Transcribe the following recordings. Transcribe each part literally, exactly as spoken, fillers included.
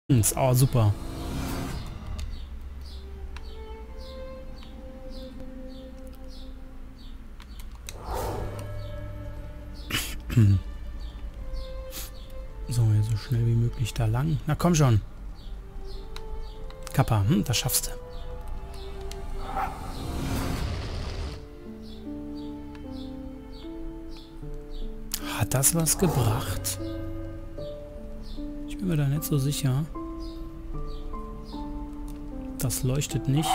Ist auch super. So, hier so schnell wie möglich da lang. Na komm schon. Kappa, hm, das schaffst du. Hat das was gebracht? Ich bin mir da nicht so sicher. Das leuchtet nicht.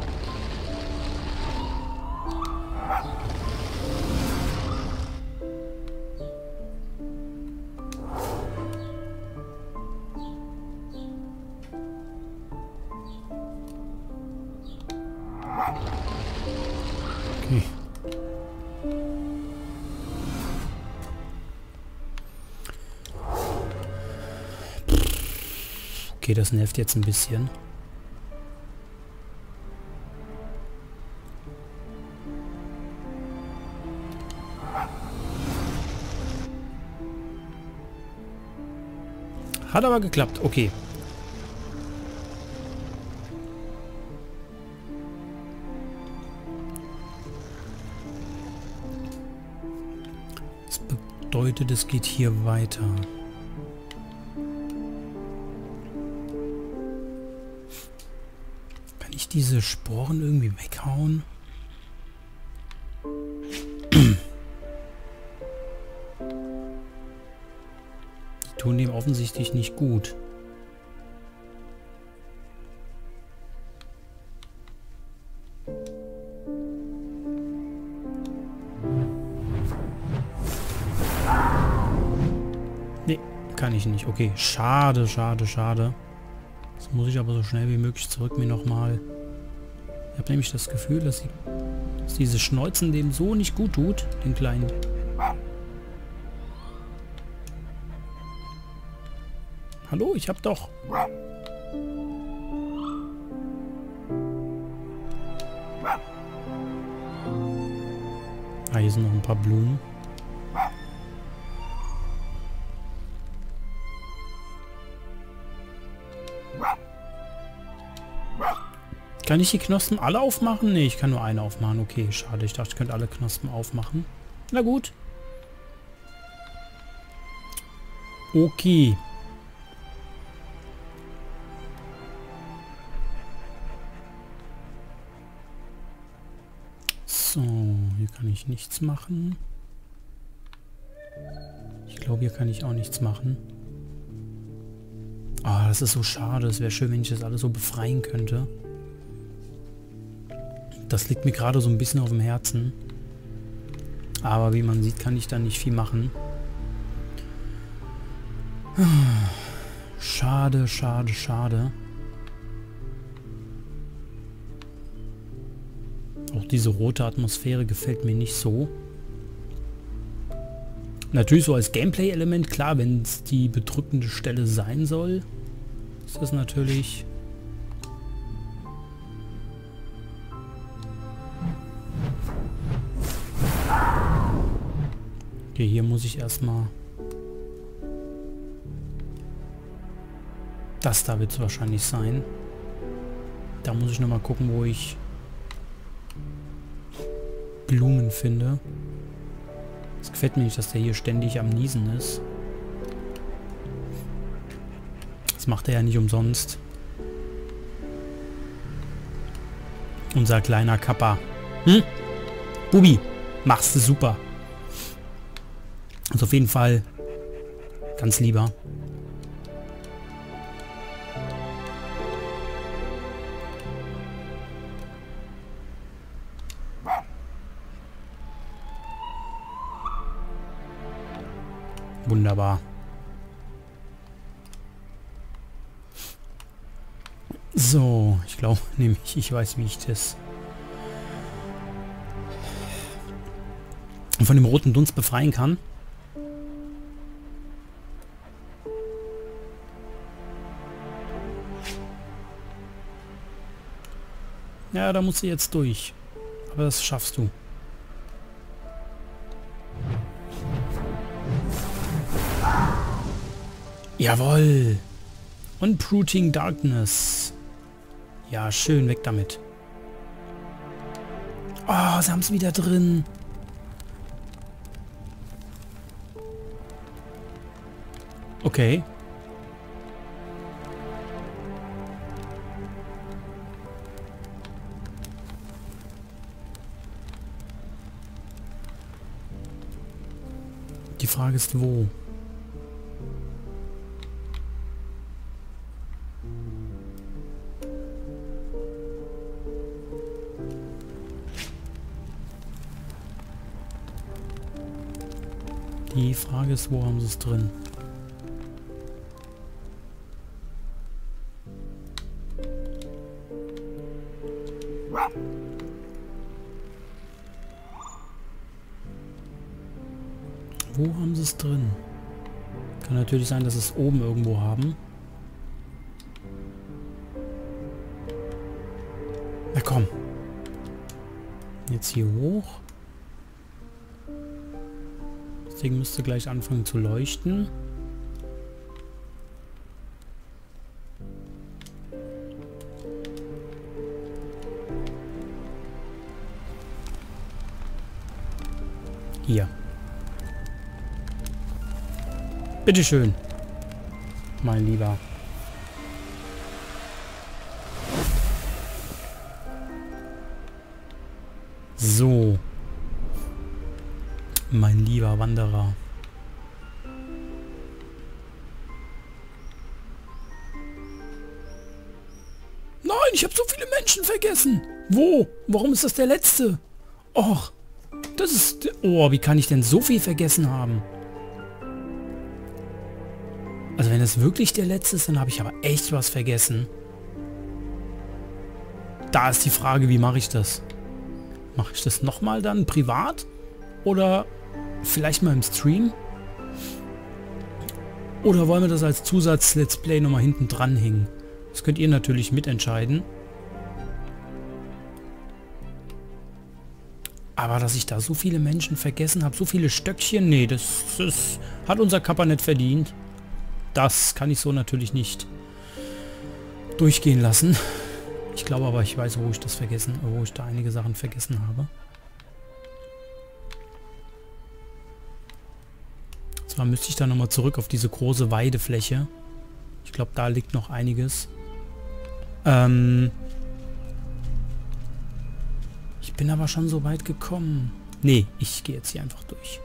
Okay. Okay, das nervt jetzt ein bisschen. Hat aber geklappt, okay. Das bedeutet, es geht hier weiter. Kann ich diese Sporen irgendwie weghauen? Die tun dem offensichtlich nicht gut. Nee, kann ich nicht. Okay, schade, schade, schade. Das muss ich aber so schnell wie möglich zurück mir nochmal. Ich habe nämlich das Gefühl, dass, die, dass diese Schneuzen dem so nicht gut tut, den kleinen. Hallo, ich hab doch... Ah, hier sind noch ein paar Blumen. Kann ich die Knospen alle aufmachen? Nee, ich kann nur eine aufmachen. Okay, schade. Ich dachte, ich könnte alle Knospen aufmachen. Na gut. Okay. So, hier kann ich nichts machen. Ich glaube, hier kann ich auch nichts machen. Ah, oh, das ist so schade. Es wäre schön, wenn ich das alles so befreien könnte. Das liegt mir gerade so ein bisschen auf dem Herzen. Aber wie man sieht, kann ich da nicht viel machen. Schade, schade, schade. Auch diese rote Atmosphäre gefällt mir nicht so. Natürlich so als Gameplay-Element, klar, wenn es die bedrückende Stelle sein soll, ist das natürlich... Okay, hier muss ich erstmal... Das da wird es wahrscheinlich sein. Da muss ich nochmal gucken, wo ich Blumen finde. Es gefällt mir nicht, dass der hier ständig am Niesen ist. Das macht er ja nicht umsonst. Unser kleiner Kappa. Hm? Bubi, machst du super. Also auf jeden Fall ganz lieber. Wunderbar. So, ich glaube nämlich, ich weiß, wie ich das von dem roten Dunst befreien kann. Ja, da musst du jetzt durch. Aber das schaffst du. Jawohl. Unprouting Darkness. Ja, schön, weg damit. Oh, sie haben es wieder drin. Okay. Die Frage ist, wo? Die Frage ist, wo haben sie es drin? Wo haben sie es drin? Kann natürlich sein, dass sie es oben irgendwo haben. Na komm. Jetzt hier hoch. Das Ding müsste gleich anfangen zu leuchten. Hier. Bitteschön, mein Lieber. So. Mein lieber Wanderer. Nein, ich habe so viele Menschen vergessen. Wo? Warum ist das der letzte? Och, das ist... Oh, wie kann ich denn so viel vergessen haben? Also wenn es wirklich der letzte ist, dann habe ich aber echt was vergessen. Da ist die Frage, wie mache ich das? Mache ich das nochmal dann privat? Oder vielleicht mal im Stream? Oder wollen wir das als Zusatz-Let's Play nochmal hinten dran hängen? Das könnt ihr natürlich mitentscheiden. Aber dass ich da so viele Menschen vergessen habe, so viele Stöckchen, nee, das, das hat unser Kappa nicht verdient. Das kann ich so natürlich nicht durchgehen lassen. Ich glaube aber, ich weiß, wo ich das vergessen, wo ich da einige Sachen vergessen habe. Zwar müsste ich dann nochmal zurück auf diese große Weidefläche. Ich glaube, da liegt noch einiges. Ähm ich bin aber schon so weit gekommen. Nee, ich gehe jetzt hier einfach durch.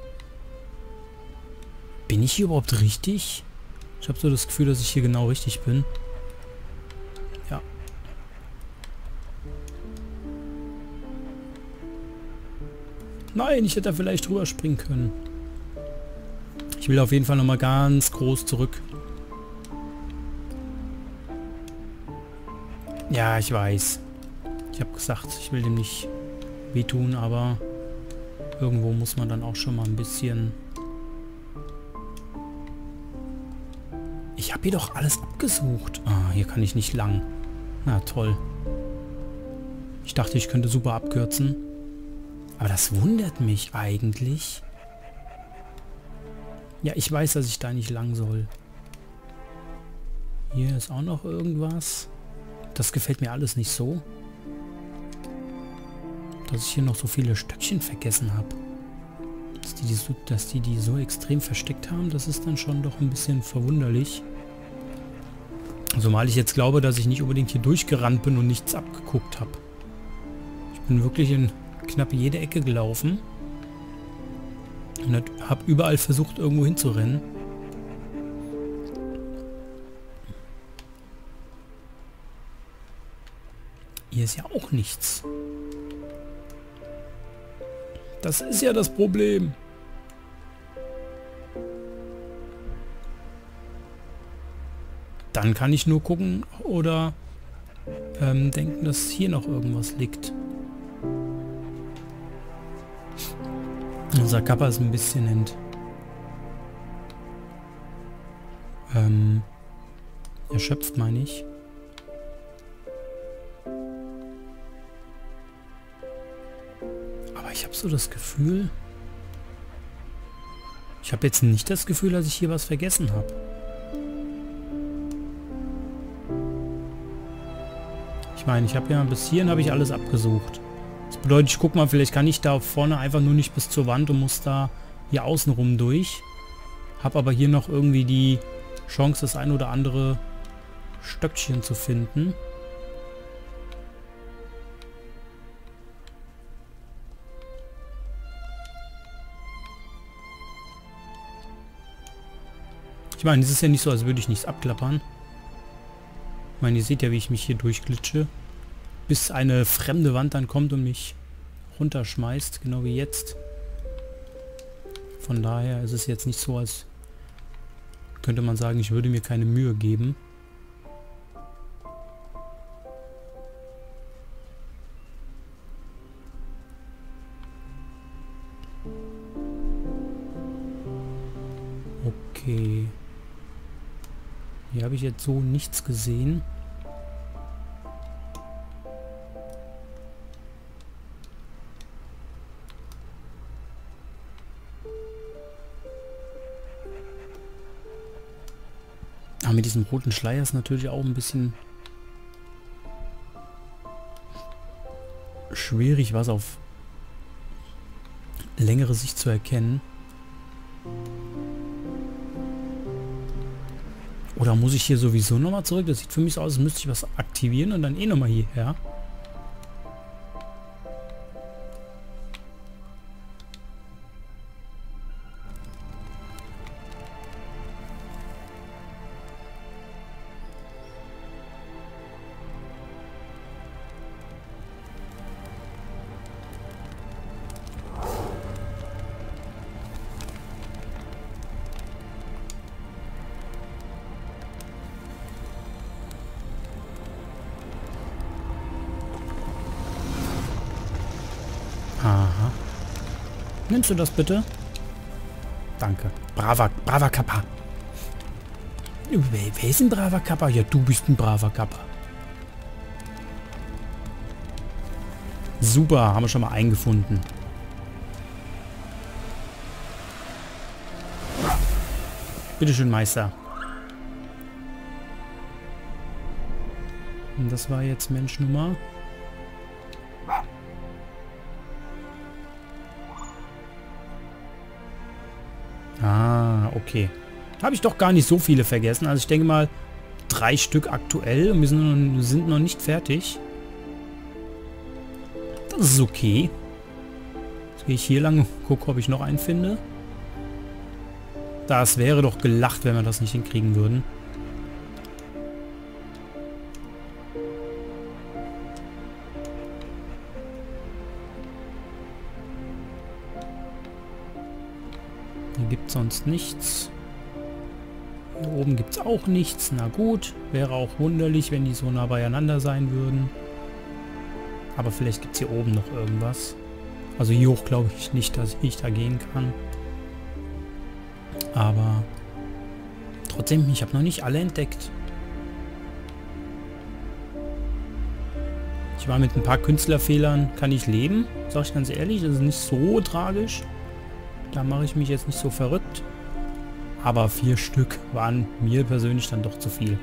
Bin ich hier überhaupt richtig? Ich habe so das Gefühl, dass ich hier genau richtig bin. Ja. Nein, ich hätte da vielleicht drüber springen können. Ich will auf jeden Fall nochmal ganz groß zurück. Ja, ich weiß. Ich habe gesagt, ich will dem nicht wehtun, aber irgendwo muss man dann auch schon mal ein bisschen... Ich habe hier doch alles abgesucht. Ah, hier kann ich nicht lang. Na toll. Ich dachte, ich könnte super abkürzen. Aber das wundert mich eigentlich. Ja, ich weiß, dass ich da nicht lang soll. Hier ist auch noch irgendwas. Das gefällt mir alles nicht so. Dass ich hier noch so viele Stöckchen vergessen habe. Dass die die, so, dass die die so extrem versteckt haben, das ist dann schon doch ein bisschen verwunderlich. Zumal ich jetzt glaube, dass ich nicht unbedingt hier durchgerannt bin und nichts abgeguckt habe. Ich bin wirklich in knapp jede Ecke gelaufen. Und habe überall versucht, irgendwo hinzurennen. Hier ist ja auch nichts. Das ist ja das Problem. Dann kann ich nur gucken oder ähm, denken, dass hier noch irgendwas liegt. Unser Kappa ist ein bisschen ent... Ähm, erschöpft, meine ich. Aber ich habe so das Gefühl... Ich habe jetzt nicht das Gefühl, dass ich hier was vergessen habe. Ich meine, ich habe ja bis hierhin habe ich alles abgesucht. Das bedeutet, ich guck mal, vielleicht kann ich da vorne einfach nur nicht bis zur Wand und muss da hier außenrum durch. Hab aber hier noch irgendwie die Chance, das ein oder andere Stöckchen zu finden. Ich meine, es ist ja nicht so, als würde ich nichts abklappern. Ich meine, ihr seht ja, wie ich mich hier durchglitsche. Bis eine fremde Wand dann kommt und mich runterschmeißt, genau wie jetzt. Von daher ist es jetzt nicht so, als könnte man sagen, ich würde mir keine Mühe geben. Okay. Hier habe ich jetzt so nichts gesehen. Aber mit diesem roten Schleier ist natürlich auch ein bisschen schwierig, was auf längere Sicht zu erkennen. Oder muss ich hier sowieso nochmal zurück? Das sieht für mich so aus, als müsste ich was aktivieren und dann eh nochmal hierher. Aha. Nimmst du das bitte? Danke. Braver, braver Kappa. Wer, wer ist ein braver Kappa? Ja, du bist ein braver Kappa. Super, haben wir schon mal eingefunden. Bitteschön, Meister. Und das war jetzt Mensch Nummer. Ah, okay. Habe ich doch gar nicht so viele vergessen. Also ich denke mal, drei Stück aktuell und wir sind noch, sind noch nicht fertig. Das ist okay. Jetzt gehe ich hier lang und gucke, ob ich noch einen finde. Das wäre doch gelacht, wenn wir das nicht hinkriegen würden. Hier gibt es sonst nichts. Hier oben gibt es auch nichts. Na gut, wäre auch wunderlich, wenn die so nah beieinander sein würden. Aber vielleicht gibt es hier oben noch irgendwas. Also hier hoch glaube ich nicht, dass ich da gehen kann. Aber trotzdem, ich habe noch nicht alle entdeckt. Ich war mit ein paar Künstlerfehlern, kann ich leben, sag ich ganz ehrlich, das ist nicht so tragisch. Da mache ich mich jetzt nicht so verrückt. Aber vier Stück waren mir persönlich dann doch zu viel.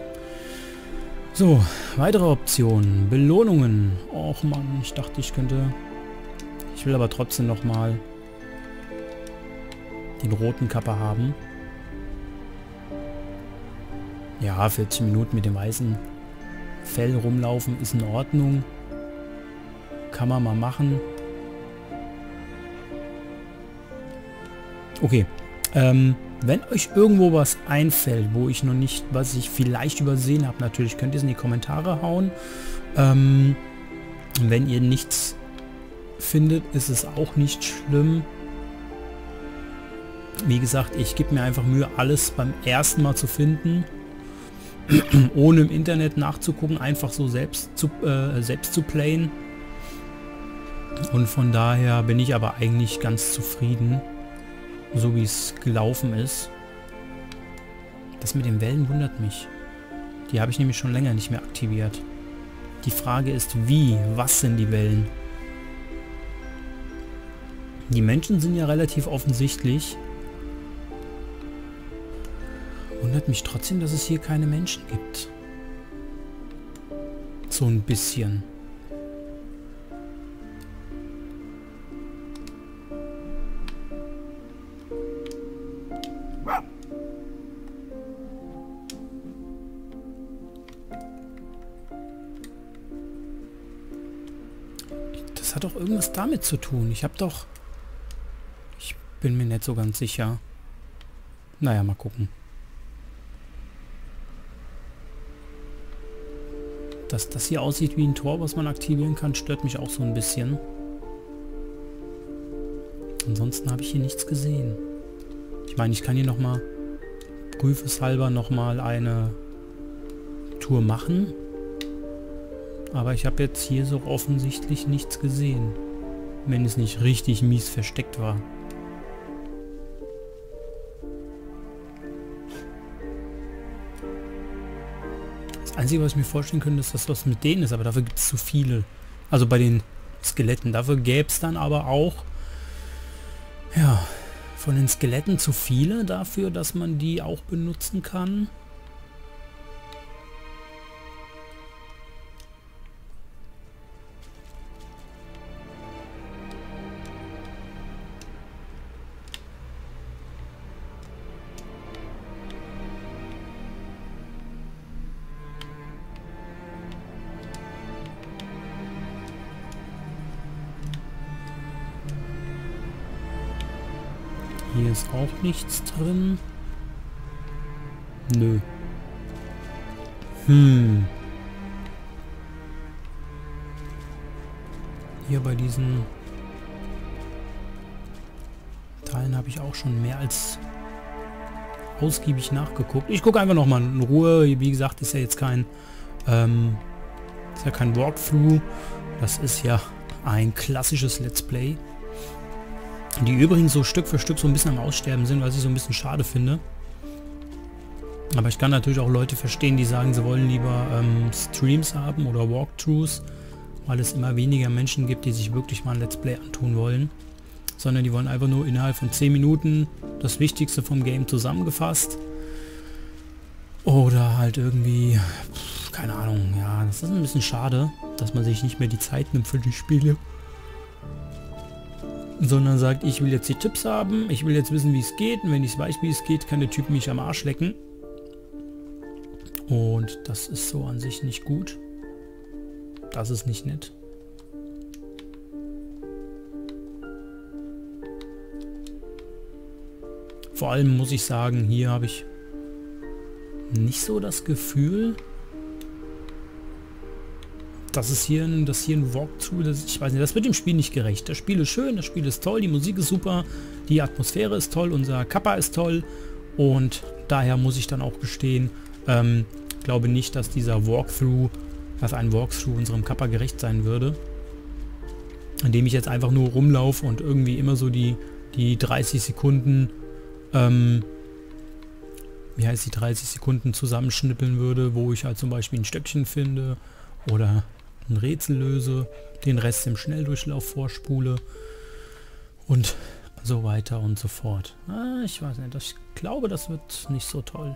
So, weitere Optionen. Belohnungen. Och Mann, ich dachte, ich könnte... Ich will aber trotzdem nochmal den roten Kappa haben. Ja, vierzig Minuten mit dem weißen Fell rumlaufen ist in Ordnung. Kann man mal machen. Okay. Ähm, wenn euch irgendwo was einfällt, wo ich noch nicht, was ich vielleicht übersehen habe, natürlich könnt ihr es in die Kommentare hauen. Ähm, wenn ihr nichts findet, ist es auch nicht schlimm. Wie gesagt, ich gebe mir einfach Mühe, alles beim ersten Mal zu finden. Ohne im Internet nachzugucken, einfach so selbst zu, äh, selbst zu playen. Und von daher bin ich aber eigentlich ganz zufrieden, so wie es gelaufen ist. Das mit den Wellen wundert mich. Die habe ich nämlich schon länger nicht mehr aktiviert. Die Frage ist, wie? Was sind die Wellen? Die Menschen sind ja relativ offensichtlich. Wundert mich trotzdem, dass es hier keine Menschen gibt. so ein bisschen. Das hat doch irgendwas damit zu tun. Ich habe doch... Ich bin mir nicht so ganz sicher. Naja, mal gucken. Dass das hier aussieht wie ein Tor, was man aktivieren kann, stört mich auch so ein bisschen. Ansonsten habe ich hier nichts gesehen. Ich meine, ich kann hier nochmal prüfeshalber nochmal eine Tour machen. Aber ich habe jetzt hier so offensichtlich nichts gesehen. Wenn es nicht richtig mies versteckt war. Das Einzige, was ich mir vorstellen könnte, ist, dass das was mit denen ist. Aber dafür gibt es zu viele. Also bei den Skeletten. Dafür gäbe es dann aber auch... Ja, von den Skeletten zu viele dafür, dass man die auch benutzen kann. Hier ist auch nichts drin. Nö. Hm. Hier bei diesen Teilen habe ich auch schon mehr als ausgiebig nachgeguckt. Ich gucke einfach nochmal in Ruhe. Wie gesagt, ist ja jetzt kein ähm, ist ja kein Walkthrough. Das ist ja ein klassisches Let's Play. Die übrigens so Stück für Stück so ein bisschen am Aussterben sind, was ich so ein bisschen schade finde. Aber ich kann natürlich auch Leute verstehen, die sagen, sie wollen lieber ähm, Streams haben oder Walkthroughs, weil es immer weniger Menschen gibt, die sich wirklich mal ein Let's Play antun wollen. Sondern die wollen einfach nur innerhalb von zehn Minuten das Wichtigste vom Game zusammengefasst. Oder halt irgendwie, pff, keine Ahnung, ja, das ist ein bisschen schade, dass man sich nicht mehr die Zeit nimmt für die Spiele. Sondern sagt, ich will jetzt die Tipps haben, ich will jetzt wissen, wie es geht, und wenn ich weiß, wie es geht, kann der Typ mich am Arsch lecken. Und das ist so an sich nicht gut. Das ist nicht nett. Vor allem muss ich sagen, hier habe ich nicht so das Gefühl, das ist hier ein, das hier ein Walkthrough, das, ich weiß nicht, das wird dem Spiel nicht gerecht. Das Spiel ist schön, das Spiel ist toll, die Musik ist super, die Atmosphäre ist toll, unser Kappa ist toll und daher muss ich dann auch gestehen, ähm, glaube nicht, dass dieser Walkthrough, dass ein Walkthrough unserem Kappa gerecht sein würde, indem ich jetzt einfach nur rumlaufe und irgendwie immer so die, die dreißig Sekunden, ähm, wie heißt die dreißig Sekunden zusammenschnippeln würde, wo ich halt zum Beispiel ein Stöckchen finde oder ein Rätsel löse, den Rest im Schnelldurchlauf vorspule und so weiter und so fort. Ah, ich weiß nicht, ich glaube, das wird nicht so toll.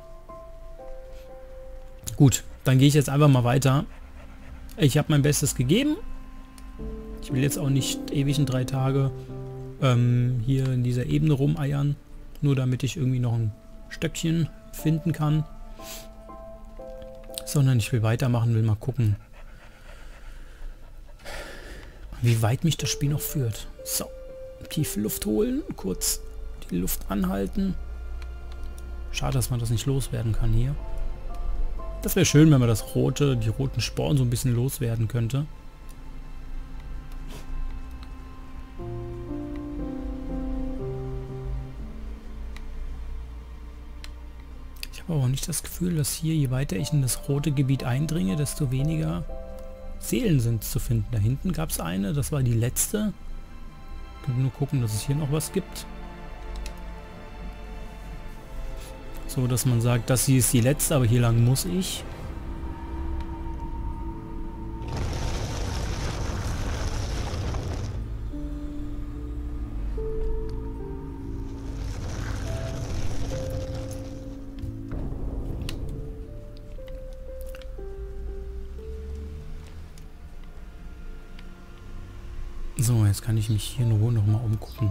Gut, dann gehe ich jetzt einfach mal weiter. Ich habe mein Bestes gegeben. Ich will jetzt auch nicht ewig in drei Tage ähm, hier in dieser Ebene rumeiern, nur damit ich irgendwie noch ein Stöckchen finden kann. Sondern ich will weitermachen, will mal gucken, wie weit mich das Spiel noch führt. So, tief Luft holen, kurz die Luft anhalten. Schade, dass man das nicht loswerden kann hier. Das wäre schön, wenn man das rote, die roten Sporen so ein bisschen loswerden könnte. Ich habe aber auch nicht das Gefühl, dass hier, je weiter ich in das rote Gebiet eindringe, desto weniger Seelen sind zu finden. Da hinten gab es eine, das war die letzte. Ich kann nur gucken, dass es hier noch was gibt. So, dass man sagt, das hier ist die letzte, aber hier lang muss ich. So, jetzt kann ich mich hier in Ruhe nochmal umgucken.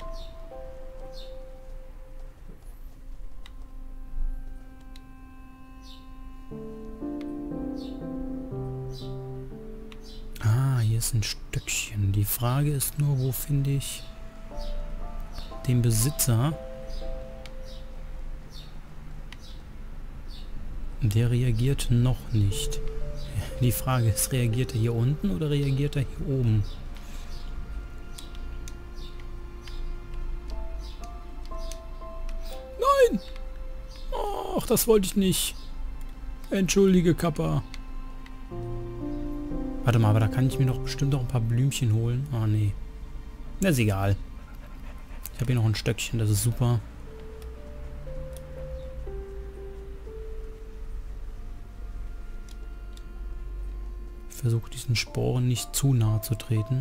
Ah, hier ist ein Stöckchen. Die Frage ist nur, wo finde ich den Besitzer? Der reagiert noch nicht. Die Frage ist, reagiert er hier unten oder reagiert er hier oben? Nein! Ach, das wollte ich nicht. Entschuldige, Kappa. Warte mal, aber da kann ich mir doch bestimmt auch ein paar Blümchen holen. Ah, nee. Na, ist egal. Ich habe hier noch ein Stöckchen, das ist super. Ich versuche diesen Sporen nicht zu nahe zu treten.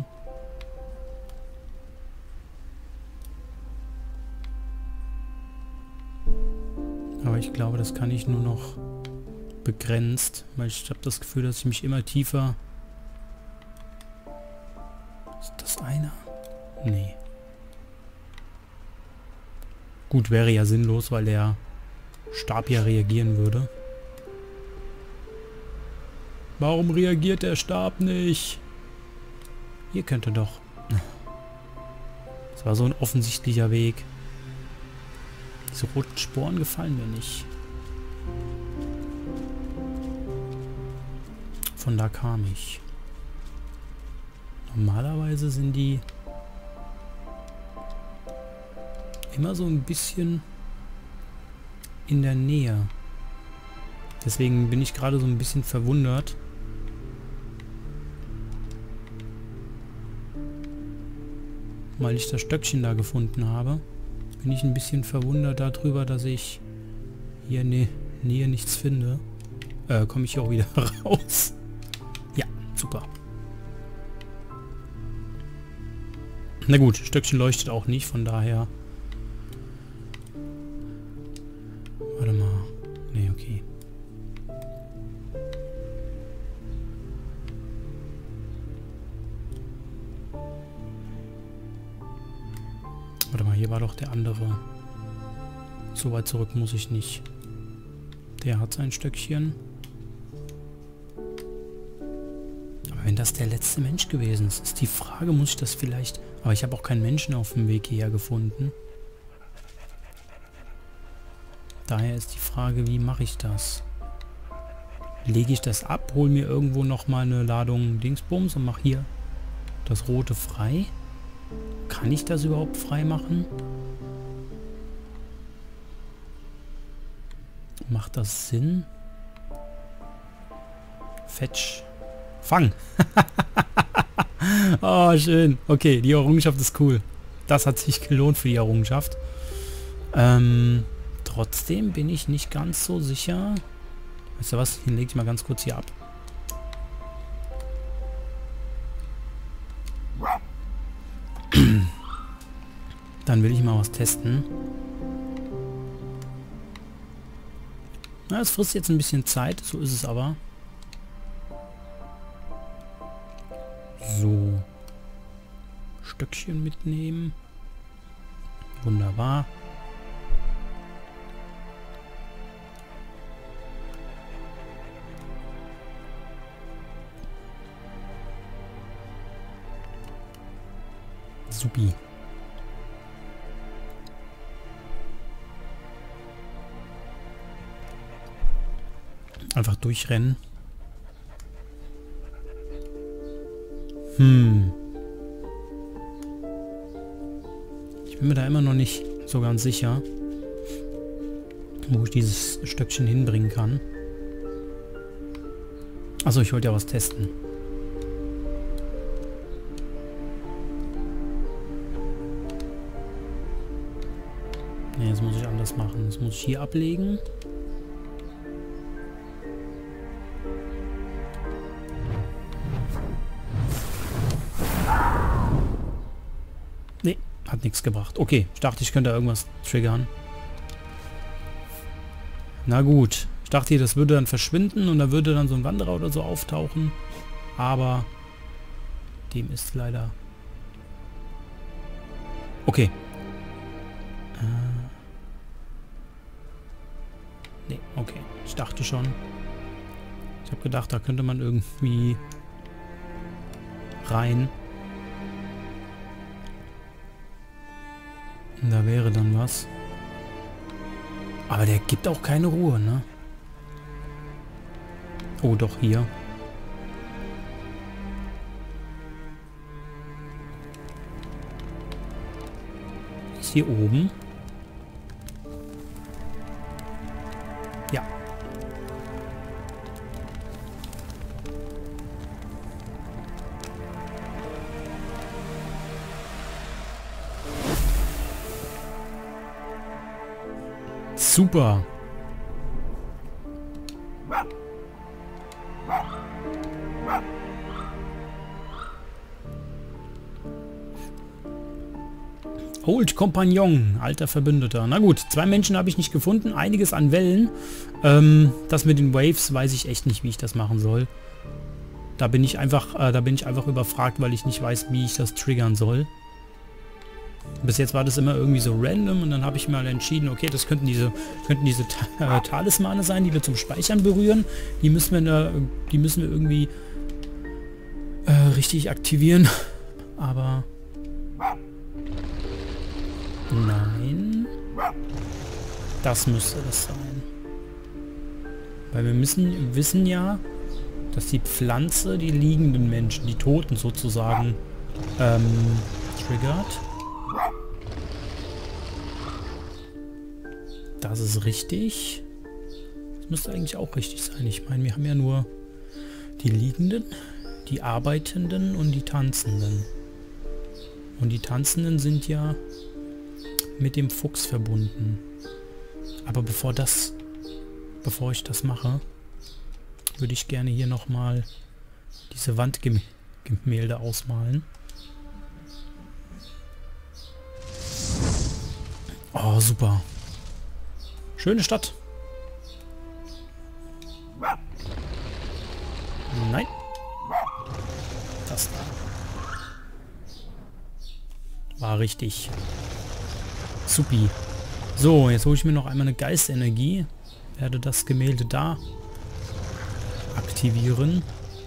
Aber ich glaube, das kann ich nur noch begrenzt, weil ich habe das Gefühl, dass ich mich immer tiefer... Ist das einer? Nee. Gut, wäre ja sinnlos, weil der Stab ja reagieren würde. Warum reagiert der Stab nicht? Hier könnte doch. Das war so ein offensichtlicher Weg. Diese roten Sporen gefallen mir nicht. Von da kam ich. Normalerweise sind die immer so ein bisschen in der Nähe. Deswegen bin ich gerade so ein bisschen verwundert. Weil ich das Stöckchen da gefunden habe, bin ich ein bisschen verwundert darüber, dass ich hier in der Nähe nichts finde. Äh, komme ich hier auch wieder raus. Ja, super. Na gut, Stöckchen leuchtet auch nicht, von daher... Warte mal. Nee, okay. Warte mal, hier war doch der andere. So weit zurück muss ich nicht. Der hat sein Stöckchen. Aber wenn das der letzte Mensch gewesen ist, ist die Frage, muss ich das vielleicht... Aber ich habe auch keinen Menschen auf dem Weg hierher gefunden. Daher ist die Frage, wie mache ich das? Lege ich das ab, hole mir irgendwo nochmal eine Ladung Dingsbums und mache hier das Rote frei? Kann ich das überhaupt frei machen? Macht das Sinn? Fetch. Fang! Oh, schön. Okay, die Errungenschaft ist cool. Das hat sich gelohnt für die Errungenschaft. Ähm, trotzdem bin ich nicht ganz so sicher. Weißt du was? Den lege ich mal ganz kurz hier ab. Dann will ich mal was testen. Na, es frisst jetzt ein bisschen Zeit, so ist es aber. So. Stöckchen mitnehmen. Wunderbar. Supi. Einfach durchrennen. Hm. Ich bin mir da immer noch nicht so ganz sicher, wo ich dieses Stöckchen hinbringen kann. Achso, ich wollte ja was testen. Ne, das muss ich anders machen. Das muss ich hier ablegen. Hat nichts gebracht. Okay, ich dachte, ich könnte irgendwas triggern. Na gut. Ich dachte, das würde dann verschwinden und da würde dann so ein Wanderer oder so auftauchen. Aber dem ist leider Okay. Äh. Nee, okay. Ich dachte schon. Ich habe gedacht, da könnte man irgendwie rein. Und da wäre dann was. Aber der gibt auch keine Ruhe, ne? Oh, doch, hier. Ist hier oben? Ja. Super. Old Compagnon, alter Verbündeter. Na gut, zwei Menschen habe ich nicht gefunden, einiges an Wellen. Ähm, das mit den Waves weiß ich echt nicht, wie ich das machen soll. Da bin ich einfach, äh, da bin ich einfach überfragt, weil ich nicht weiß, wie ich das triggern soll. Bis jetzt war das immer irgendwie so random und dann habe ich mal entschieden, okay, das könnten diese, könnten diese Ta äh, Talismane sein, die wir zum Speichern berühren. Die müssen wir, äh, die müssen wir irgendwie äh, richtig aktivieren. Aber nein, das müsste das sein. Weil wir müssen wissen ja, dass die Pflanze die liegenden Menschen, die Toten sozusagen, ähm, triggert. Das ist richtig. Das müsste eigentlich auch richtig sein. Ich meine, wir haben ja nur die Liegenden, die Arbeitenden und die Tanzenden. Und die Tanzenden sind ja mit dem Fuchs verbunden. Aber bevor das, bevor ich das mache, würde ich gerne hier nochmal diese Wandgemälde ausmalen. Oh, super. Schöne Stadt. Nein. Das da. War richtig. Supi. So, jetzt hole ich mir noch einmal eine Geistenergie. Werde das Gemälde da aktivieren.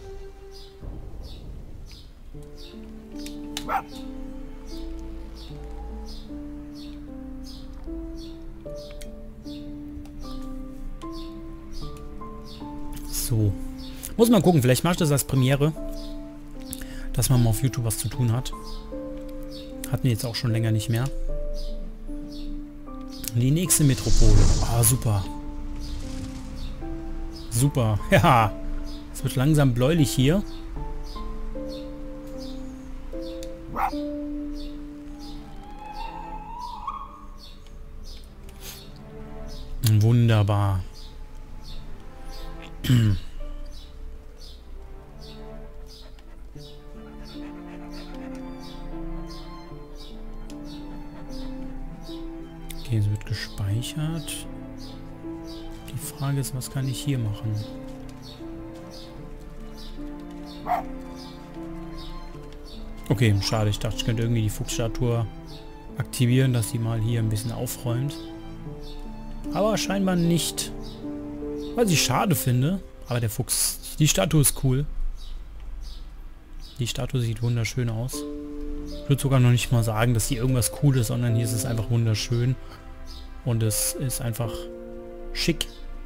So. Muss man gucken, vielleicht mache ich das als Premiere, dass man mal auf YouTube was zu tun hat. Hatten wir jetzt auch schon länger nicht mehr. Die nächste Metropole. Ah, super. Super. Ja. Es wird langsam bläulich hier. Wunderbar. Okay, es wird gespeichert. Die Frage ist, was kann ich hier machen? Okay, schade. Ich dachte, ich könnte irgendwie die Fuchsstatue aktivieren, dass sie mal hier ein bisschen aufräumt. Aber scheinbar nicht. Was ich schade finde. Aber der Fuchs... Die Statue ist cool. Die Statue sieht wunderschön aus. Ich würde sogar noch nicht mal sagen, dass sie irgendwas cool ist, sondern hier ist es einfach wunderschön. Und es ist einfach schick.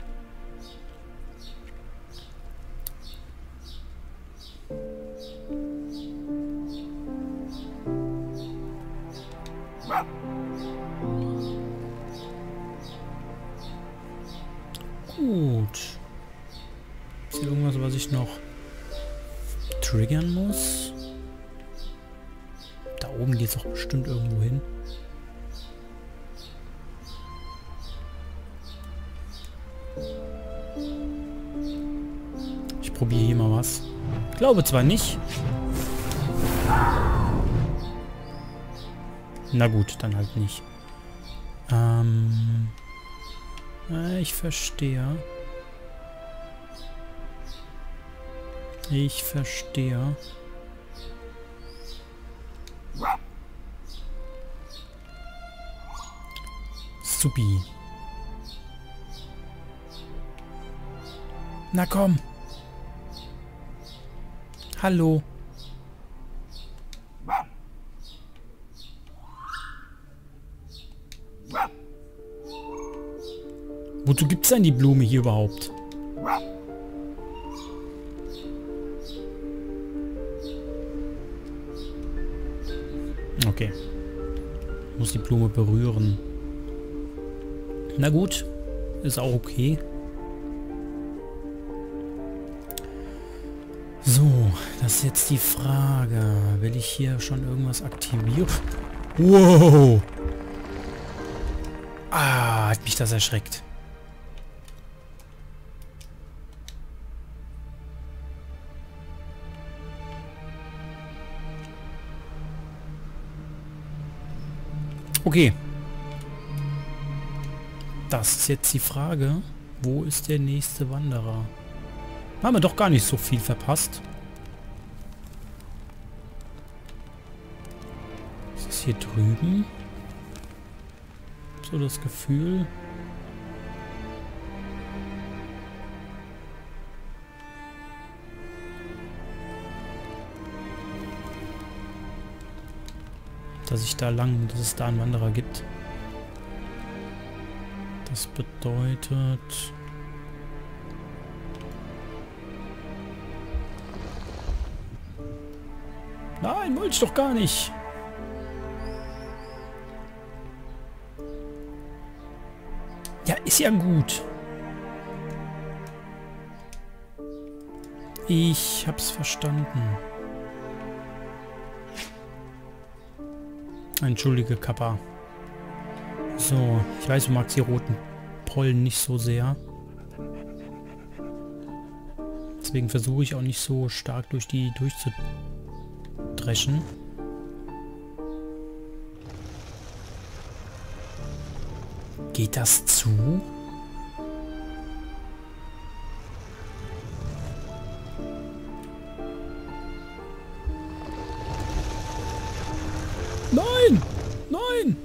Gut. Ist hier irgendwas, was ich noch triggern muss? Da oben geht es doch bestimmt irgendwo hin. Ich probiere hier mal was. Ich glaube zwar nicht. Na gut, dann halt nicht. Ähm... Ich verstehe. Ich verstehe. Supi. Na komm. Hallo. Wozu gibt's denn die Blume hier überhaupt? Okay. Muss die Blume berühren. Na gut. Ist auch okay. So, das ist jetzt die Frage. Will ich hier schon irgendwas aktivieren? Wow! Ah, hat mich das erschreckt. Okay. Das ist jetzt die Frage. Wo ist der nächste Wanderer? Haben wir doch gar nicht so viel verpasst. Ist es hier drüben? So das Gefühl. Dass ich da lang, dass es da einen Wanderer gibt. Das bedeutet... Nein, wollte ich doch gar nicht. Ja, ist ja gut. Ich hab's verstanden. Entschuldige, Kappa. So, ich weiß, du magst die roten Pollen nicht so sehr. Deswegen versuche ich auch nicht so stark durch die durchzudreschen. Geht das zu? Nein! Nein!